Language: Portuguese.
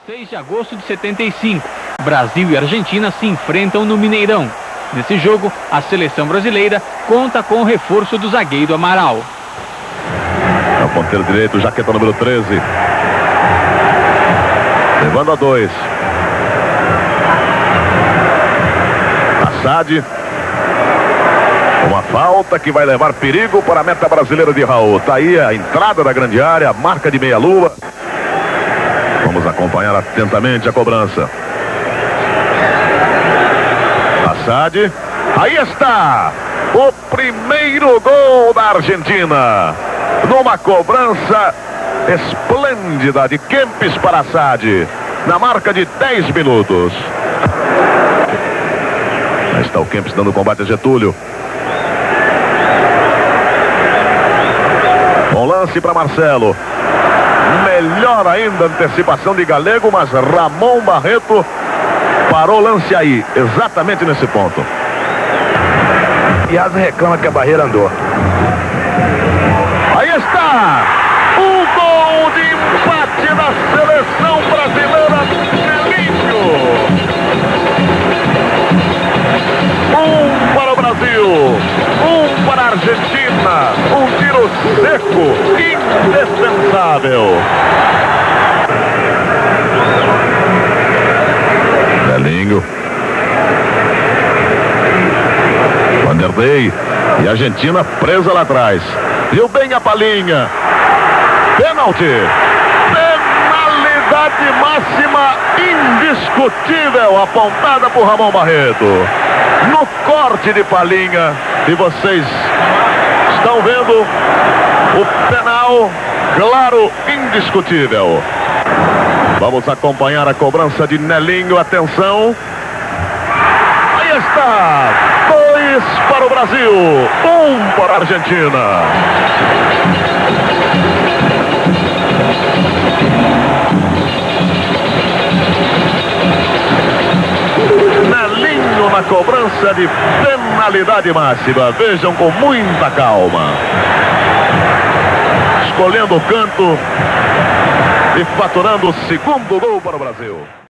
6 de agosto de 75, Brasil e Argentina se enfrentam no Mineirão. Nesse jogo, a seleção brasileira conta com o reforço do zagueiro Amaral. É o ponteiro direito, jaqueta número 13. Levando a 2. Assad. Uma falta que vai levar perigo para a meta brasileira de Raul. Tá aí a entrada da grande área, a marca de meia-lua. Vamos acompanhar atentamente a cobrança. Assad. Aí está o primeiro gol da Argentina. Numa cobrança esplêndida de Kempes para Assad. Na marca de 10 minutos. Aí está o Kempes dando combate a Getúlio. Bom lance para Marcelo. Melhor ainda a antecipação de Galego, mas Ramon Barreto parou o lance aí, exatamente nesse ponto. Piazza reclama que a barreira andou. Aí está o gol de empate da seleção brasileira. Nelinho. 1 para o Brasil, 1 para a Argentina. Um tiro seco, indefensável. Nelinho. Vanderlei. E a Argentina presa lá atrás. Viu bem a Palinha. Pênalti. Penalidade máxima indiscutível, apontada por Ramon Barreto. No corte de Palinha. E vocês estão vendo o penal, claro, indiscutível. Vamos acompanhar a cobrança de Nelinho. Atenção. Aí está. 2 para o Brasil, 1 para a Argentina. Nelinho na cobrança de penalidade máxima. Vejam com muita calma. Escolhendo o canto e faturando o segundo gol para o Brasil.